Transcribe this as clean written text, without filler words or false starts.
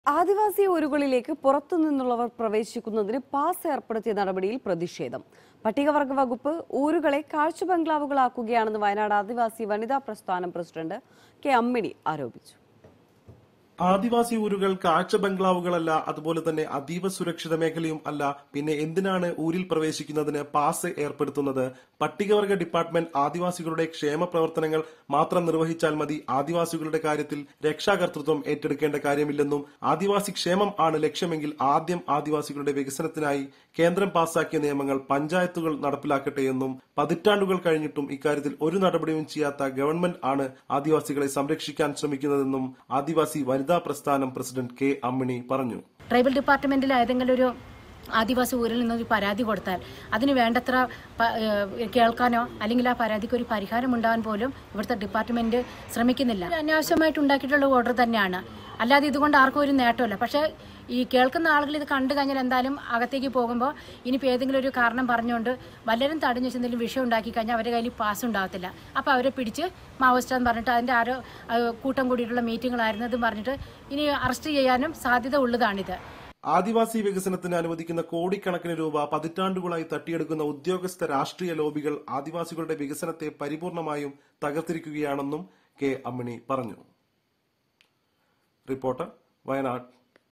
ആദിവാസി ഊരുകളിലേക്ക് പുറത്തുനിന്നുള്ളവർ പ്രവേശിക്കുന്നതിന് പാസ് ഏർപ്പെടുത്തിയ നടപടിയിൽ പ്രതിഷേധം. പട്ടികവർഗ വകുപ്പ് ഊരുകളെ കാഴ്ച ബംഗ്ലാവുകളാക്കുകയാണെന്ന് വയനാട് ആദിവാസി വനിതാ പ്രസ്ഥാനം പ്രസിഡന്റ് കെ അമ്മിണി ആരോപിച്ചു. ആദിവാസി ഊരുകൾ കാഴ്ച ബംഗ്ലാവുകളല്ല, അതുപോലെ തന്നെ അതീവ സുരക്ഷിത മേഖലയും അല്ല. പിന്നെ എന്തിനാണ് ഊരിൽ പ്രവേശിക്കുന്നതിന് പാസ് ഏർപ്പെടുത്തുന്നത്? പട്ടികവർഗ ഡിപ്പാർട്ട്മെന്റ് ആദിവാസികളുടെ ക്ഷേമ പ്രവർത്തനങ്ങൾ മാത്രം നിർവഹിച്ചാൽ മതി. ആദിവാസികളുടെ കാര്യത്തിൽ രക്ഷാകർതൃത്വം ഏറ്റെടുക്കേണ്ട കാര്യമില്ലെന്നും ആദിവാസി ക്ഷേമം ആണ് ലക്ഷ്യമെങ്കിൽ ആദ്യം ആദിവാസികളുടെ വികസനത്തിനായി കേന്ദ്രം പാസാക്കിയ നിയമങ്ങൾ പഞ്ചായത്തുകൾ നടപ്പിലാക്കട്ടെ എന്നും, പതിറ്റാണ്ടുകൾ കഴിഞ്ഞിട്ടും ഇക്കാര്യത്തിൽ ഒരു നടപടിയും ചെയ്യാത്ത ഗവൺമെന്റ് ആണ് ആദിവാസികളെ സംരക്ഷിക്കാൻ ശ്രമിക്കുന്നതെന്നും ആദിവാസി വനിതാ പ്രസ്ഥാനം പ്രസിഡന്റ് കെ അമ്മിണി പറഞ്ഞു. ട്രൈബൽ ഡിപ്പാർട്ട്മെന്റിൽ ഏതെങ്കിലും ഒരു ആദിവാസി ഊരിൽ നിന്നൊരു പരാതി കൊടുത്താൽ അതിന് വേണ്ടത്ര കേൾക്കാനോ അല്ലെങ്കിൽ ആ പരാതിക്ക് ഒരു പരിഹാരം ഉണ്ടാകാൻ പോലും ഇവിടുത്തെ ഡിപ്പാർട്ട്മെന്റ് ശ്രമിക്കുന്നില്ല. അനാവശ്യമായിട്ട് ഉണ്ടാക്കിയിട്ടുള്ള ഓർഡർ തന്നെയാണ്, അല്ലാതെ ഇതുകൊണ്ട് ആർക്കും ഒരു നേട്ടമില്ല. പക്ഷേ ഈ കേൾക്കുന്ന ആളുകൾ ഇത് കണ്ടു കഴിഞ്ഞാൽ എന്തായാലും അകത്തേക്ക് പോകുമ്പോൾ ഇനിയിപ്പോൾ ഏതെങ്കിലും ഒരു കാരണം പറഞ്ഞുകൊണ്ട് വല്ലരും തടഞ്ഞു വെച്ച് എന്തെങ്കിലും വിഷയം ഉണ്ടാക്കി കഴിഞ്ഞാൽ അവരുടെ കയ്യിൽ പാസ് ഉണ്ടാകത്തില്ല. അപ്പോൾ അവരെ പിടിച്ച് മാവോയിസ്റ്റാന്ന് പറഞ്ഞിട്ട് അതിൻ്റെ ആരോ കൂട്ടം കൂടിയിട്ടുള്ള മീറ്റിങ്ങുകളായിരുന്നതും പറഞ്ഞിട്ട് ഇനി അറസ്റ്റ് ചെയ്യാനും സാധ്യത ഉള്ളതാണിത്. ആദിവാസി വികസനത്തിന് അനുവദിക്കുന്ന കോടിക്കണക്കിന് രൂപ പതിറ്റാണ്ടുകളായി തട്ടിയെടുക്കുന്ന ഉദ്യോഗസ്ഥ രാഷ്ട്രീയ ലോബികൾ ആദിവാസികളുടെ വികസനത്തെ പരിപൂർണമായും തകർത്തിരിക്കുകയാണെന്നും കെ അമ്മിണി പറഞ്ഞു. റിപ്പോർട്ടർ, വയനാട്.